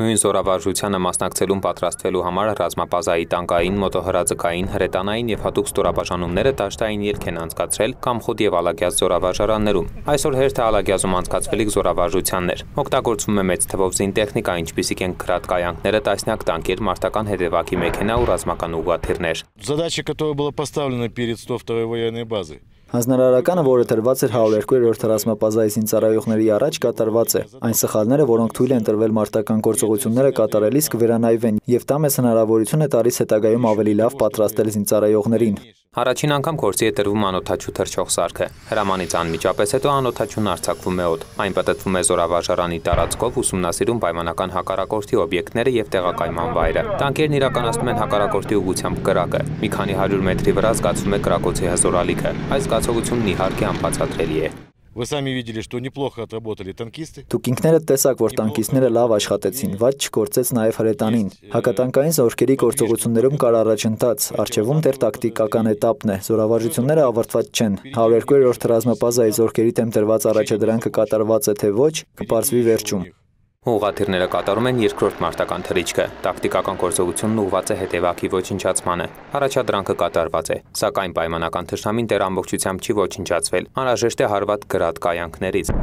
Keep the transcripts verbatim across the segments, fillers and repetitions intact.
Նույն զորավարժությանը մասնակցելուն պատրաստվելու համար ռազմապազայի տանկային, մոտոհրաձգային, հրետանային եւ հատուկ ստորաբաժանումները դաշտային ելք են անցկացրել Կամխոտ եւ Ալագյազ զորավարժարաններում։ Այսօր հերթը Ալագյազում անցկացվելիք զորավարժությաններ։ Օգտագործվում է մեծ թվով զինտեխնիկա, ինչպիսիք են գրադ կայանքները, տասնյակ տանկեր, մարտական հետևակի մեքենա ու ռազմական ուղղաթիռներ։ Задача, которая была поставлена перед сто второй военной базой. Հանձնարարականը, որը տրված էր հարյուր երկու ռազմապազայի զինծառայողների առաջ, կատարված է։ Այն սխալները, որոնք թույլ են տրվել մարտական գործողությունները կատարելիս, կվերանայվեն եւ դա մեզ հնարավորություն է տալիս հետագայում ավելի լավ պատրաստել զինծառայողներին։ Առաջին անգամ գործի է տրվում անօդաչու թռչող սարքը։ Հրամանից անմիջապես հետո անօդաչուն արձակվում է օդ։ Այն պատտվում է զորավարժարանի տարածքով, ուսումնասիրում պայմանական հակառակորդի օբյեկտները եւ տեղակայման վայրը։ Տանկերն իրականացնում են հակառակորդի ուղղությամբ կրակը։ Մի քանի հարյուր մետրի վրա զգացվում է կրակոցի հզոր ալիքը։ Այս զգացողությունն իհարկե անբացատրելի է։ Вы сами видели, что неплохо отработали танкисты. Դուք ինքներդ տեսաք, որ տանկիստները լավ աշխատեցին, վատ չկործեց նաև հրետանին։ Հակատանկային զորքերի գործողություններում կար առաջընթաց, առջևում դեռ տակտիկական էտապն է, զորավարժությունները ավարտված չեն։ հարյուր երկու ռազմապազայի զորքերի դեմ դրված առաջադրանքը կատարված է թե ոչ, կպարզվի վերջում։ Ուղղաթիռները կատարում են երկրորդ մարտական թռիչքը։ Տակտիկական գործողությունն ուղղված է հետևակի ոչնչացմանը։ Առաջադրանքը կատարված է, սակայն պայմանական թշնամին դեռ ամբողջությամբ չի ոչնչացվել։ Անհրաժեշտ է հարված գրադ կայանքներից։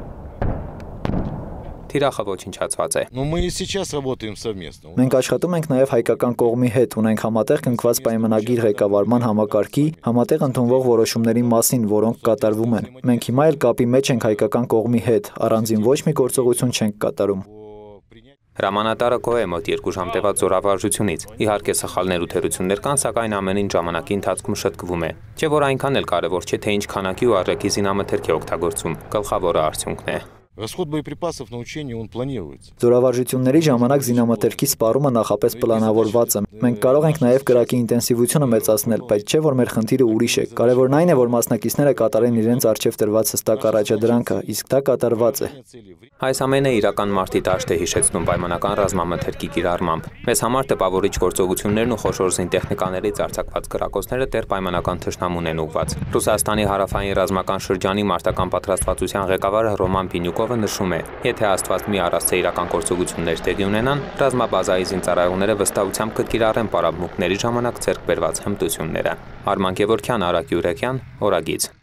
Թիրախը ոչնչացված է։ Но мы и сейчас работаем совместно. Մենք աշխատում ենք նաև հայկական կողմի հետ, ունենք համատեղ կնքված պայմանագիր ղեկավարման համակարգի, համատեղ ընդունվող որոշումների մասին, որոնք կատարվում են։ Մենք հիմա էլ կապի մեջ ենք հայկական կողմի հետ, առանձին ոչ մի գործողություն չենք կատարում։ Հրամանատարը գոհ է մոտ երկու ժամ տևած զորավարժությունից։ Իհարկե սխալներ ու թերություններ կան, сакայն ամենին ժամանակի ընթացքում շտկվում է։ Չէ որ այնքան էլ կարևոր չէ թե ինչ քանակի ու առակի զինամթերք է օգտագործվում։ Գլխավորը արդյունքն է։ Расход боеприпасов на учении он планируется. Զորավարժությունների ժամանակ զինամթերքի սպառումը նախապես պլանավորված է։ Մենք կարող ենք նաև կրակի ինտենսիվությունը մեծացնել, բայց չէ որ մեր խնդիրը ուրիշ է։ Կարևորն այն է, որ մասնակիցները կատարեն իրենց արժև տրված հստակ առաջադրանքը, իսկ դա կատարված է։ Այս ամենը իրական մարտի դաշտ է հիշեցնում պայմանական ռազմամթերքի կիրառմամբ։ Մեզ համար տպավորիչ գործողություններն ու խոշոր զինտեխնիկաներից արձակված կրակոցները դեռ պայմանական թշնամուն են ուղղված։ Ռուսաստանի հարավային ռազմական շրջանի մարտական պատրաստվածության ղեկավար Ռոման Պինյուկովը նշում է. Եթե Աստված մի առասցե իրական գործողություններ տեղի ունենան, ռազմաբազայի զինծառայողները վստահությամբ կկիրառեն պարապմունքների ժամանակ ձեռք բերված հմտությունները։ Արման Գևորգյան, Արակ Յուրեկյան, Օրագիծ։